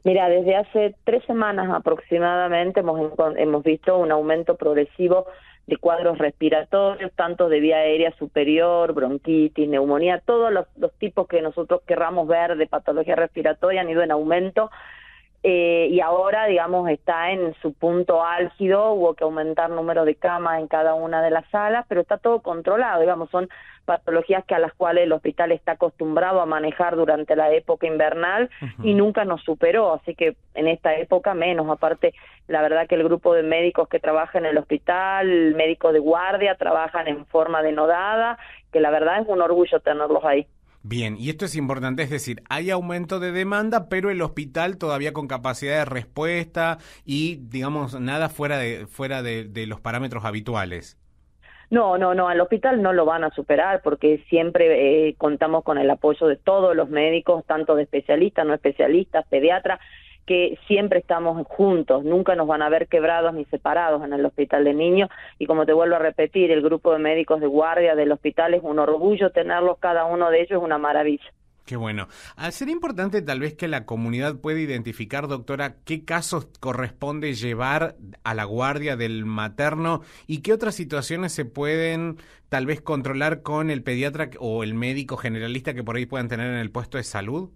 Mira, desde hace 3 semanas aproximadamente hemos visto un aumento progresivo de cuadros respiratorios, tanto de vía aérea superior, bronquitis, neumonía, todos los tipos que nosotros querramos ver de patología respiratoria han ido en aumento. Y ahora, digamos, está en su punto álgido, hubo que aumentar número de camas en cada una de las salas, pero está todo controlado, digamos, son patologías a las cuales el hospital está acostumbrado a manejar durante la época invernal y nunca nos superó, así que en esta época menos. Aparte, la verdad que el grupo de médicos que trabaja en el hospital, médicos de guardia, trabajan en forma denodada, que la verdad es un orgullo tenerlos ahí. Bien, y esto es importante, es decir, hay aumento de demanda, pero el hospital todavía con capacidad de respuesta y, digamos, nada fuera de los parámetros habituales. No, al hospital no lo van a superar porque siempre contamos con el apoyo de todos los médicos, tanto de especialistas, no especialistas, pediatras, que siempre estamos juntos, nunca nos van a ver quebrados ni separados en el hospital de niños, y como te vuelvo a repetir, el grupo de médicos de guardia del hospital es un orgullo tenerlos, cada uno de ellos es una maravilla. Qué bueno. Sería importante tal vez que la comunidad pueda identificar, doctora, qué casos corresponde llevar a la guardia del materno y qué otras situaciones se pueden tal vez controlar con el pediatra o el médico generalista que por ahí puedan tener en el puesto de salud.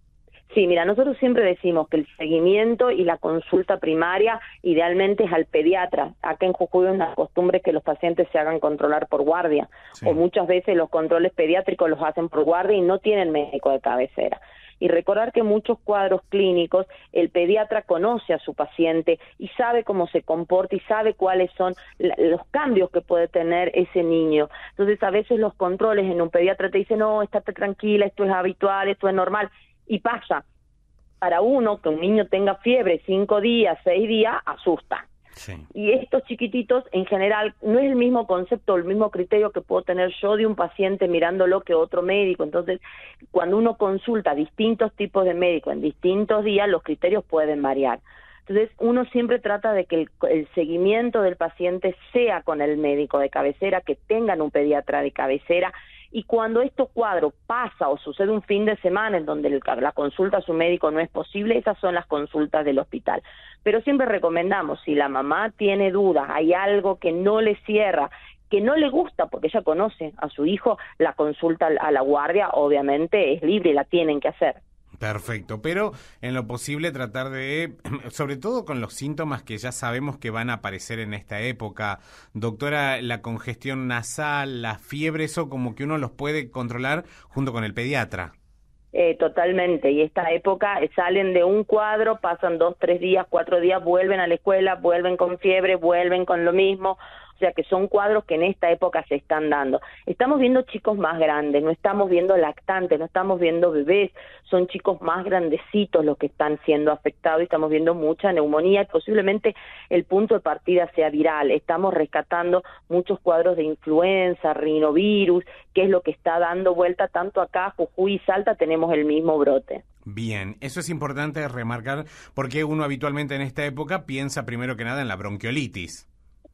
Sí, mira, nosotros siempre decimos que el seguimiento y la consulta primaria idealmente es al pediatra. Acá en Jujuy es una costumbre que los pacientes se hagan controlar por guardia, sí. O muchas veces los controles pediátricos los hacen por guardia y no tienen médico de cabecera. Y recordar que en muchos cuadros clínicos el pediatra conoce a su paciente y sabe cómo se comporta y sabe cuáles son los cambios que puede tener ese niño. Entonces a veces los controles en un pediatra te dicen, no, estate tranquila, esto es habitual, esto es normal. Y pasa, para uno que un niño tenga fiebre 5 días, 6 días, asusta. Sí. Y estos chiquititos, en general, no es el mismo concepto, el mismo criterio que puedo tener yo de un paciente mirándolo que otro médico. Entonces, cuando uno consulta distintos tipos de médicos en distintos días, los criterios pueden variar. Entonces, uno siempre trata de que el seguimiento del paciente sea con el médico de cabecera, que tengan un pediatra de cabecera. Y cuando estos cuadros pasa o sucede un fin de semana en donde la consulta a su médico no es posible, esas son las consultas del hospital. Pero siempre recomendamos, si la mamá tiene dudas, hay algo que no le cierra, que no le gusta, porque ella conoce a su hijo, la consulta a la guardia obviamente es libre y la tienen que hacer. Perfecto, pero en lo posible tratar de, sobre todo con los síntomas que ya sabemos que van a aparecer en esta época, doctora, la congestión nasal, la fiebre, eso como que uno los puede controlar junto con el pediatra. Totalmente, y esta época salen de un cuadro, pasan 2, 3 días, 4 días, vuelven a la escuela, vuelven con fiebre, vuelven con lo mismo. O sea que son cuadros que en esta época se están dando. Estamos viendo chicos más grandes, no estamos viendo lactantes, no estamos viendo bebés, son chicos más grandecitos los que están siendo afectados y estamos viendo mucha neumonía y posiblemente el punto de partida sea viral. Estamos rescatando muchos cuadros de influenza, rinovirus, que es lo que está dando vuelta tanto acá, Jujuy y Salta, tenemos el mismo brote. Bien, eso es importante remarcar porque uno habitualmente en esta época piensa primero que nada en la bronquiolitis.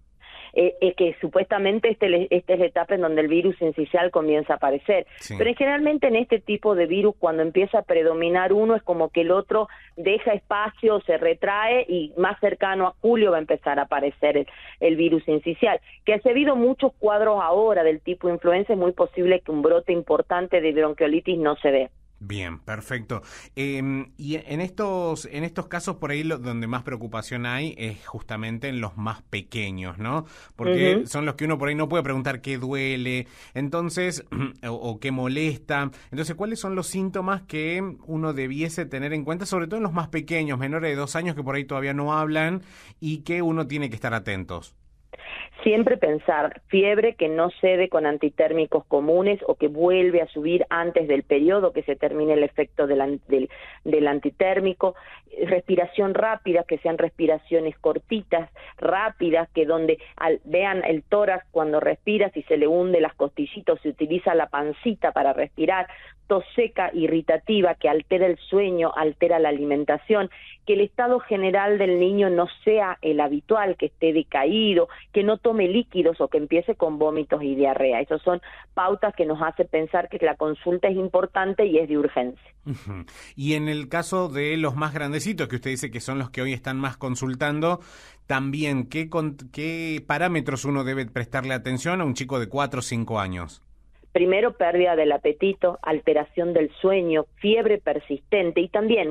Que supuestamente esta es la etapa en donde el virus sincicial comienza a aparecer. Sí. Pero generalmente en este tipo de virus, cuando empieza a predominar uno, es como que el otro deja espacio, se retrae y más cercano a julio va a empezar a aparecer el virus sincicial. Que ha habido muchos cuadros ahora del tipo influenza, es muy posible que un brote importante de bronquiolitis no se dé. Bien, perfecto. Y en estos casos por ahí donde más preocupación hay es justamente en los más pequeños, ¿no? Porque son los que uno por ahí no puede preguntar qué duele, entonces, o qué molesta. Entonces, ¿cuáles son los síntomas que uno debiese tener en cuenta, sobre todo en los más pequeños, menores de 2 años que por ahí todavía no hablan y que uno tiene que estar atentos? Siempre pensar, fiebre que no cede con antitérmicos comunes o que vuelve a subir antes del periodo que se termine el efecto del antitérmico, respiración rápida, que sean respiraciones cortitas, rápidas, que donde vean el tórax cuando respira, si se le hunde las costillitas, se utiliza la pancita para respirar, tos seca, irritativa, que altera el sueño, altera la alimentación, que el estado general del niño no sea el habitual, que esté decaído, que no tome líquidos o que empiece con vómitos y diarrea. Esas son pautas que nos hacen pensar que la consulta es importante y es de urgencia. Ujú. Y en el caso de los más grandecitos, que usted dice que son los que hoy están más consultando, también, ¿qué parámetros uno debe prestarle atención a un chico de 4 o 5 años? Primero, pérdida del apetito, alteración del sueño, fiebre persistente y también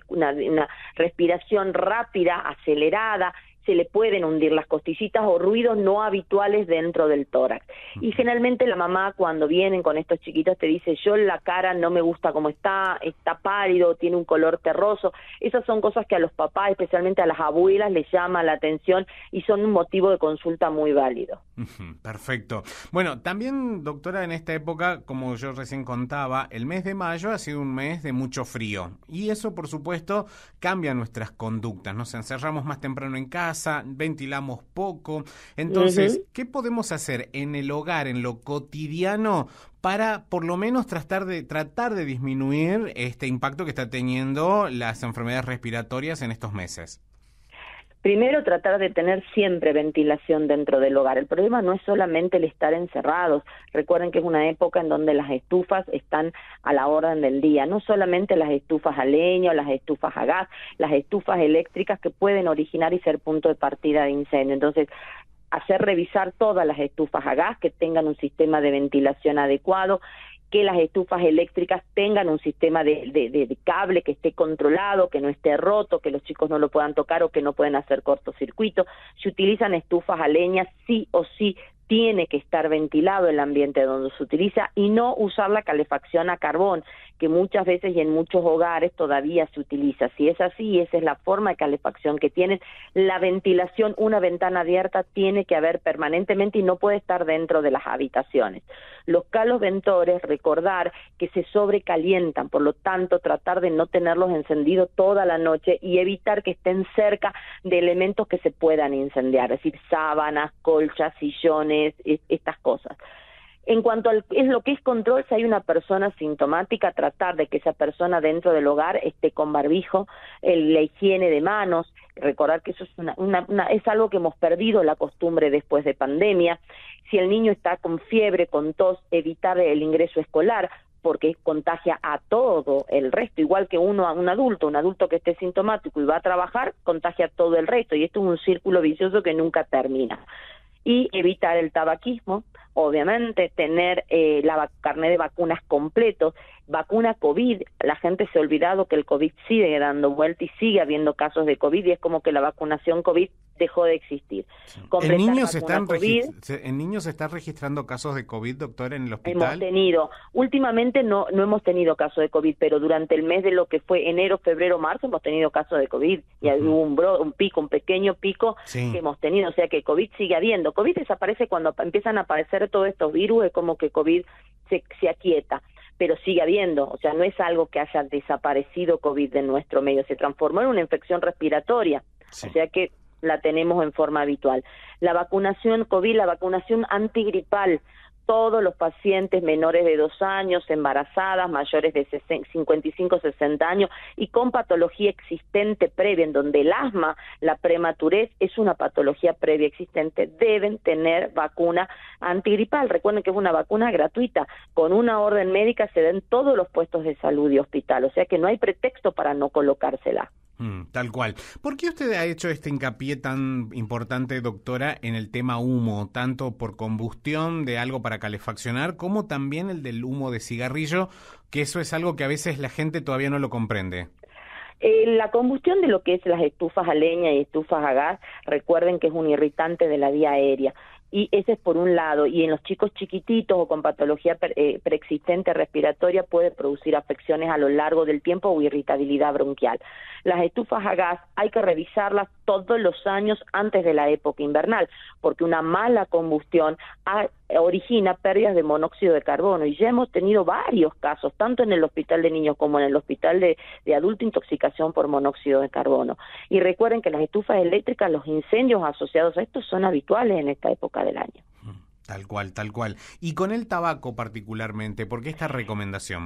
una respiración rápida, acelerada. Se le pueden hundir las costillitas o ruidos no habituales dentro del tórax. Y generalmente la mamá cuando vienen con estos chiquitos te dice, yo la cara no me gusta como está pálido, tiene un color terroso. Esas son cosas que a los papás, especialmente a las abuelas, les llama la atención y son un motivo de consulta muy válido. Perfecto. Bueno, también, doctora, en esta época, como yo recién contaba, el mes de mayo ha sido un mes de mucho frío. Y eso, por supuesto, cambia nuestras conductas. Nos encerramos más temprano en casa, ventilamos poco. Entonces, ¿qué podemos hacer en el hogar, en lo cotidiano, para por lo menos tratar de disminuir este impacto que está teniendo las enfermedades respiratorias en estos meses? Primero, tratar de tener siempre ventilación dentro del hogar. El problema no es solamente el estar encerrados. Recuerden que es una época en donde las estufas están a la orden del día. No solamente las estufas a leña o las estufas a gas, las estufas eléctricas que pueden originar y ser punto de partida de incendio. Entonces, hacer revisar todas las estufas a gas, que tengan un sistema de ventilación adecuado, que las estufas eléctricas tengan un sistema de cable que esté controlado, que no esté roto, que los chicos no lo puedan tocar o que no pueden hacer cortocircuito. Si utilizan estufas a leña, sí o sí tiene que estar ventilado el ambiente donde se utiliza y no usar la calefacción a carbón, que muchas veces y en muchos hogares todavía se utiliza. Si es así, esa es la forma de calefacción que tienen. La ventilación, una ventana abierta tiene que haber permanentemente y no puede estar dentro de las habitaciones. Los caloventores, recordar que se sobrecalientan, por lo tanto tratar de no tenerlos encendidos toda la noche y evitar que estén cerca de elementos que se puedan incendiar, es decir, sábanas, colchas, sillones, estas cosas. En cuanto a lo que es control, si hay una persona sintomática, tratar de que esa persona dentro del hogar esté con barbijo, la higiene de manos, recordar que eso es es algo que hemos perdido la costumbre después de pandemia. Si el niño está con fiebre, con tos, evitar el ingreso escolar, porque contagia a todo el resto, igual que un adulto que esté sintomático y va a trabajar, contagia a todo el resto, y esto es un círculo vicioso que nunca termina. Y evitar el tabaquismo, obviamente, tener carnet de vacunas completos, vacuna COVID, la gente se ha olvidado que el COVID sigue dando vuelta y sigue habiendo casos de COVID y es como que la vacunación COVID dejó de existir. Sí. ¿En niños se están registrando casos de COVID, doctor, en el hospital? Últimamente no hemos tenido casos de COVID, pero durante el mes de lo que fue enero, febrero, marzo hemos tenido casos de COVID y hubo un pequeño pico que hemos tenido, o sea que COVID sigue habiendo. COVID desaparece cuando empiezan a aparecer todos estos virus, es como que COVID se aquieta, pero sigue habiendo, o sea, no es algo que haya desaparecido COVID de nuestro medio, se transformó en una infección respiratoria, o sea que la tenemos en forma habitual. La vacunación COVID, la vacunación antigripal, todos los pacientes menores de 2 años, embarazadas, mayores de 55, 60 años y con patología existente previa, en donde el asma, la prematurez es una patología previa existente, deben tener vacuna antigripal. Recuerden que es una vacuna gratuita, con una orden médica se da en todos los puestos de salud y hospital, o sea que no hay pretexto para no colocársela. Tal cual. ¿Por qué usted ha hecho este hincapié tan importante, doctora, en el tema humo, tanto por combustión de algo para calefaccionar, como también el del humo de cigarrillo, que eso es algo que a veces la gente todavía no lo comprende? La combustión de lo que es las estufas a leña y estufas a gas, recuerden que es un irritante de la vía aérea. Y ese es por un lado, y en los chicos chiquititos o con patología preexistente respiratoria puede producir afecciones a lo largo del tiempo o irritabilidad bronquial. Las estufas a gas hay que revisarlas todos los años antes de la época invernal, porque una mala combustión origina pérdidas de monóxido de carbono, y ya hemos tenido varios casos, tanto en el hospital de niños como en el hospital de adulto, intoxicación por monóxido de carbono. Y recuerden que las estufas eléctricas, los incendios asociados a esto son habituales en esta época del año. Tal cual, tal cual. Y con el tabaco particularmente, ¿por qué esta recomendación?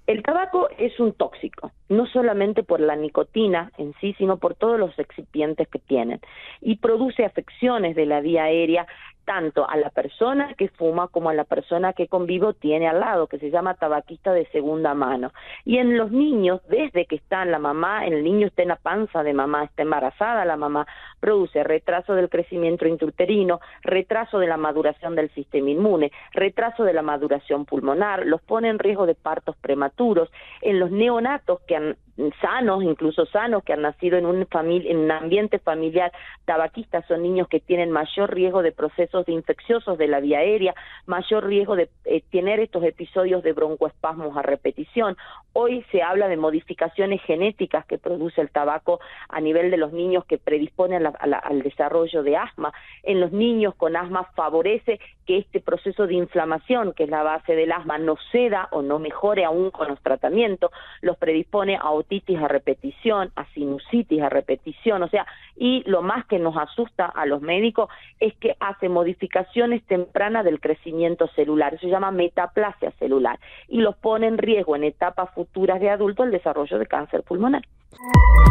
El tabaco es un tóxico, no solamente por la nicotina en sí, sino por todos los excipientes que tienen, y produce afecciones de la vía aérea tanto a la persona que fuma como a la persona que convive o tiene al lado, que se llama tabaquista de segunda mano. Y en los niños, desde que está la mamá, el niño está en la panza de mamá, está embarazada la mamá, produce retraso del crecimiento intrauterino, retraso de la maduración del sistema inmune, retraso de la maduración pulmonar, los pone en riesgo de partos prematuros. En los neonatos que han sanos, incluso sanos, que han nacido en un ambiente familiar tabaquista, son niños que tienen mayor riesgo de procesos infecciosos de la vía aérea, mayor riesgo de tener estos episodios de broncoespasmos a repetición. Hoy se habla de modificaciones genéticas que produce el tabaco a nivel de los niños que predisponen al desarrollo de asma. En los niños con asma favorece que este proceso de inflamación, que es la base del asma, no ceda o no mejore aún con los tratamientos, los predispone a otitis a repetición, a sinusitis a repetición, o sea, y lo más que nos asusta a los médicos es que hace modificaciones tempranas del crecimiento celular, eso se llama metaplasia celular, y los pone en riesgo en etapas futuras de adulto el desarrollo de cáncer pulmonar.